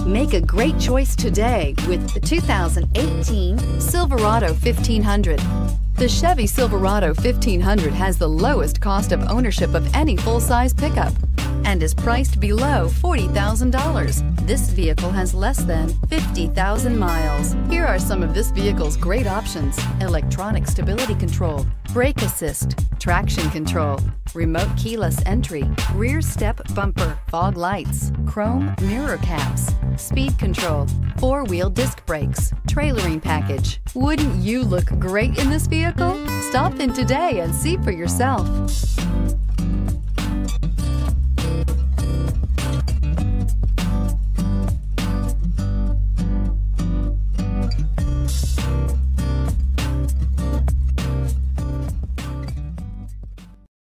Make a great choice today with the 2018 Silverado 1500. The Chevy Silverado 1500 has the lowest cost of ownership of any full-size pickup and is priced below $40,000. This vehicle has less than 50,000 miles. Here are some of this vehicle's great options: electronic stability control, brake assist, traction control, remote keyless entry, rear step bumper, fog lights, chrome mirror caps, speed control, four-wheel disc brakes, trailering package. Wouldn't you look great in this vehicle? Stop in today and see for yourself.